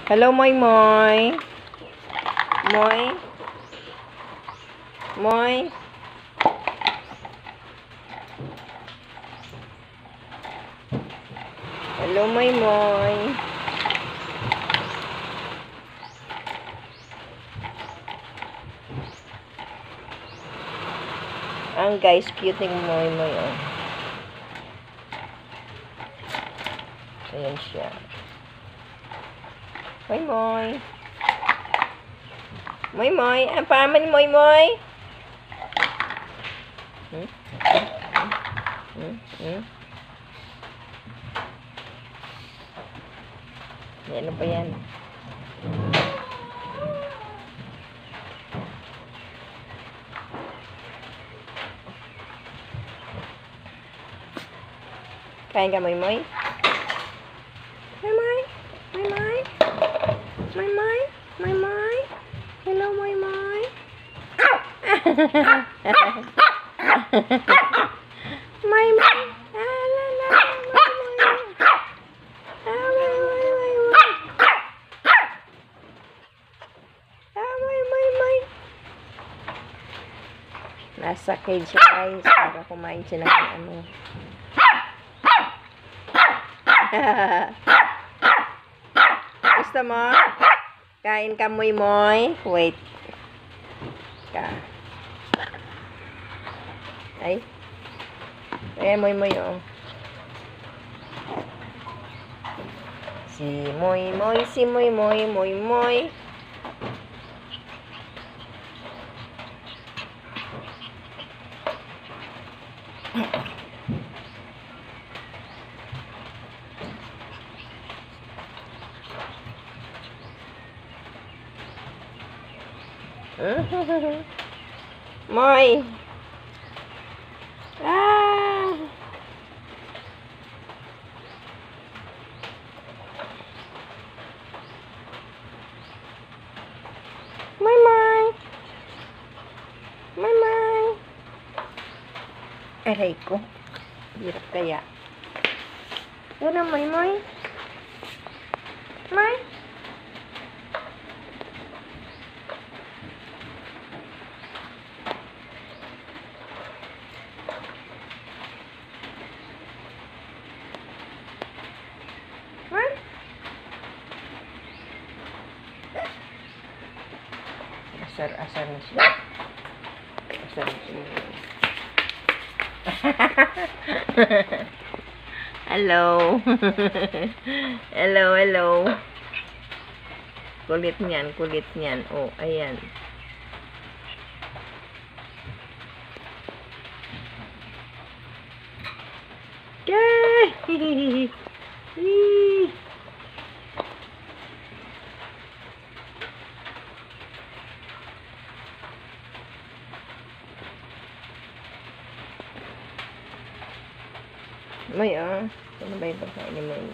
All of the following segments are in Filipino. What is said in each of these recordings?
Hello, Moy Moy. Moy. Moy. Hello, Moy Moy. Ang guys, cute ng Moy Moy, oh. Ayan siya. Moy Moy. Moy Moy. Ang pama ni Moy Moy. Ano pa yan? Kain ka, Moy Moy? Moy Moy? Moy Moy? Moy Moy? Moy Moy? Hello, Moy Moy? Moy Moy? Nasa cage siya, guys, para kumain siya ng ano. Gusto mo? Kain ka, Moy Moy? Wait. Ka. Ay. Ayan, Moy Moy, oh. Si Moy Moy, si Moy Moy, Moy Moy. Moy. Ah. Moy Moy. Moy Moy. Aray ko. Hirap kaya. Yan ang Moy Moy. Moy. Asar na siya. Asar na siya. Hello. Hello, hello. Kulit niyan, kulit niyan. Oh, ayan. Yay! May, ah. Ano ba yung pagkain ni May?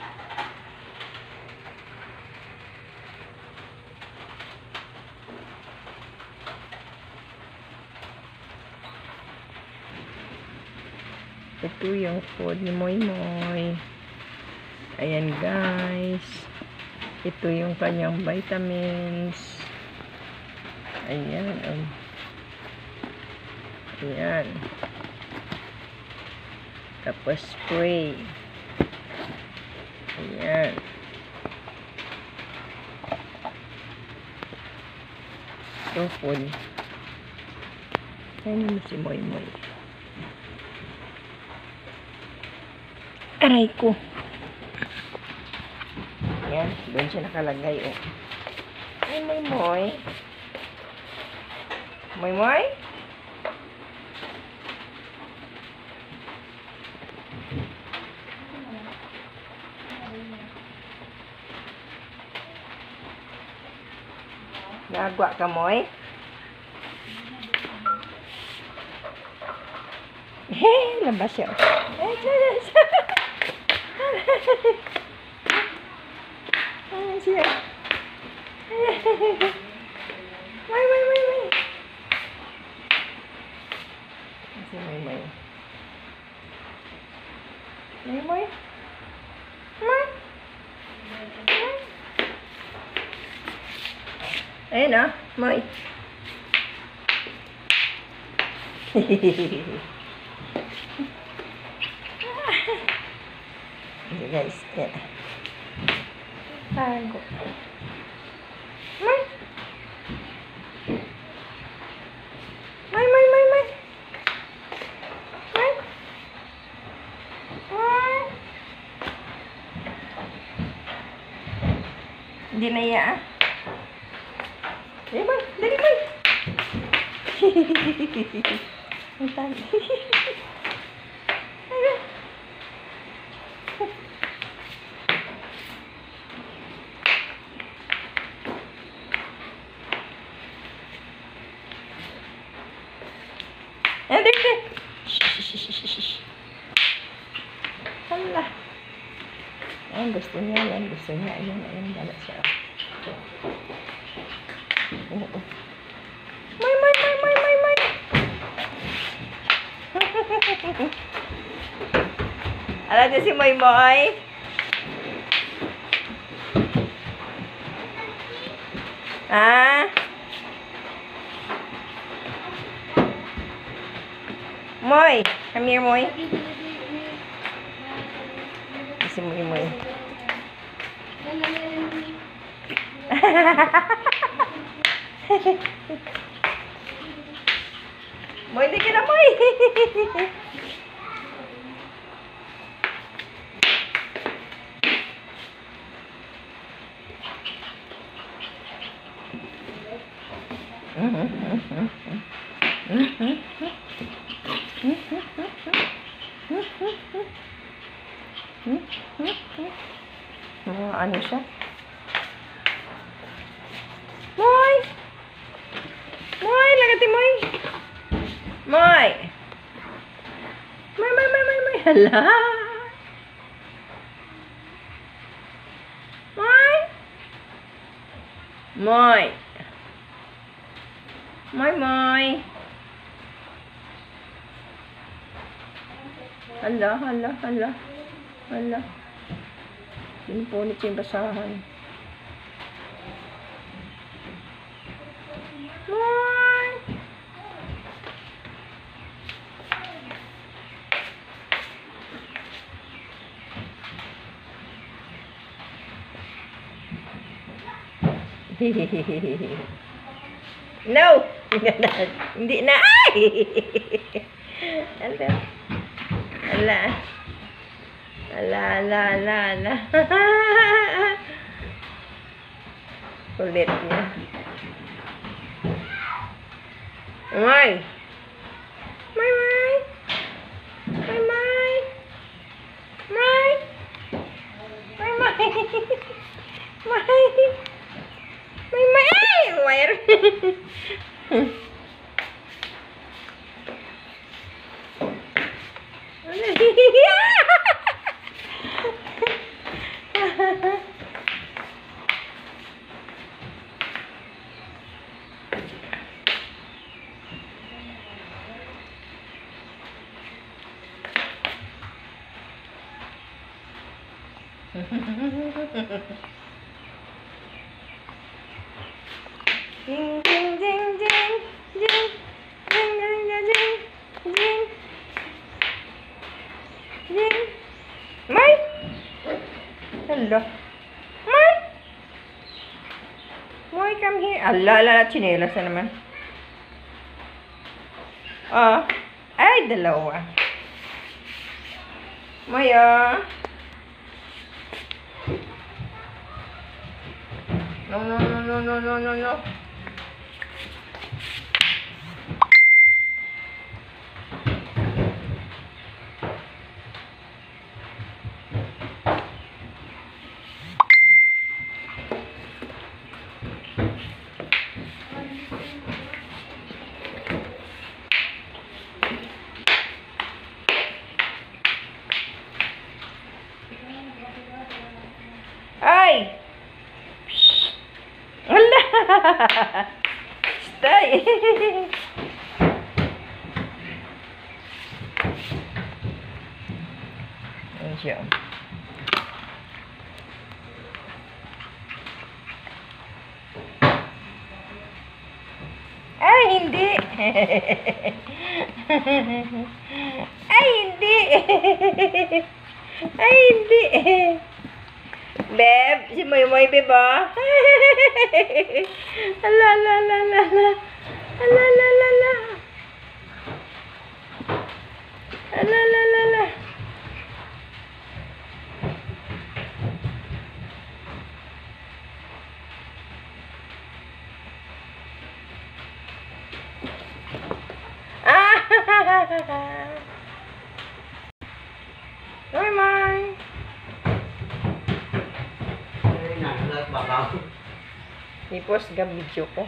Ito yung food ni Moy Moy. Ayan, guys. Ito yung kanyang vitamins. Ayan. Ayan. Tapos spray. Ayan. Ito food. Ayan mo si Moy Moy. Aray ko. Ayan. Doon siya nakalagay, oh. Ay, Moy Moy. Moy Moy? Nagwa ka, Moy? Labas siya. Siya. Moy. Si Moy Moy. Moy Moy? Ayun ah, Moy. Hindi guys, yan. Tago. Moy. Moy, Moy, Moy, Moy. Moy. Moy. Hindi na iya ah. Dali, Moy. Dali, Moy. Ang tali. Ayan, dali. Hala. Ayan, gusto niya. Ayan, gusto niya. Ayan, ayan. Dala siya. Oo. Moy, Moy, Moy, Moy, Moy, Moy. Alam niyo si Moy Moy? Ah? Moy, come here, Moy. Si Moy Moy. Moy, di ka na, Moy. Ano siya? Moy! Moy! Lagati, Moy! Moy! Moy, Moy, Moy, Moy, Moy! Hala! Moy! Moy! Moy, Moy! Hala, hala, hala. Hala. Pinupunit yung basahan. Moy! No! Hindi na. Ay! Ala. Ala. Ala, ala, ala, ala. Kulit niya. Moy! Moy, Moy! Moy, Moy! Moy! Moy, Moy! Moy! Moy, Moy! Ay! Wire! Ding, ding, ding, ding, ding, ding, ding, ding, ding, ding. Moy! Hello. Moy! Moy, come here. Ala, ala, chinelas na naman. Oh. Ay, dalawa. Moy, oh. No, no, no, no, no, no, no, no. Ay! Psst! Wala! Stay! Ayan siya. hindi. Ay, hindi. Ay, hindi. Beb, si Moy-Moy, beb, ah. Ala, ala, ala, ala, ala. Ala, ala, ala, ala. Ala, ala, ala, ala. Ah! Moy-Moy. Ipos ga video ko.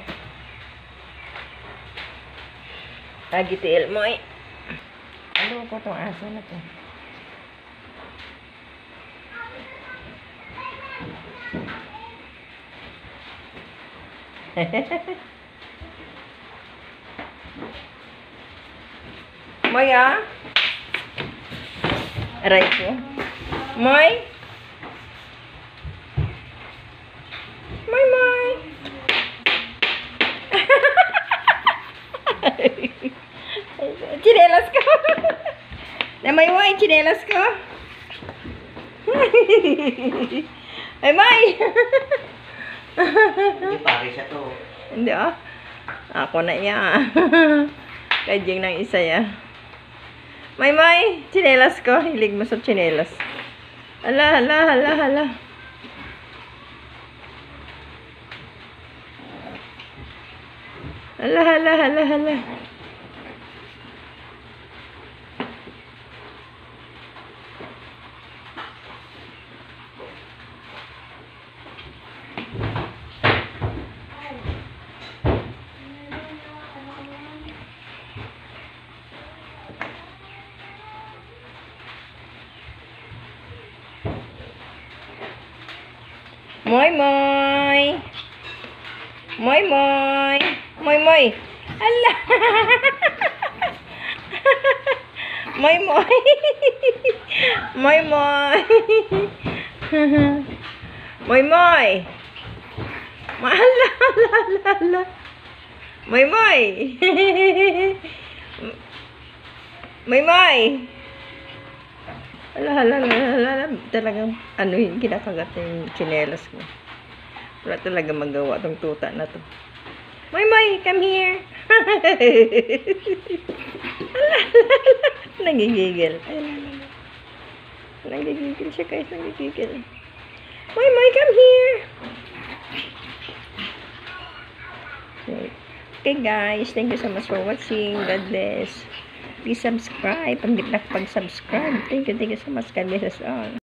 Lagi tiil mo eh. Ano ko tong aso na to? Moy ah? Aray ko. Moy? Moy, Moy. Chinelas ko. Namay mo yung chinelas ko. Ay, Moy. Hindi pare siya to. Hindi ah. Ako na iya. Kajing ng isa ya. Moy, Moy. Chinelas ko. Hilig mo sa chinelas. Hala, hala, hala, hala. Hala, hala, hala, hala. Moy, Moy. Moy, Moy. Moy, Moy. Ala. Moy, Moy. Moy, Moy. Moy, Moy. Ala, ala, ala, ala. Moy, Moy. Moy, Moy. Ala, ala, ala, ala. Talagang ano yung kinakagat yung chinelas ko. Wala talaga magawa tong tuta na to. Moy, Moy, come here. Nagigigil. Nagigigil siya guys, nagigigil. Moy, Moy, come here. Okay guys, thank you so much for watching. God bless. Please subscribe. Pag di nakapag-subscribe. Thank you so much. God bless us all.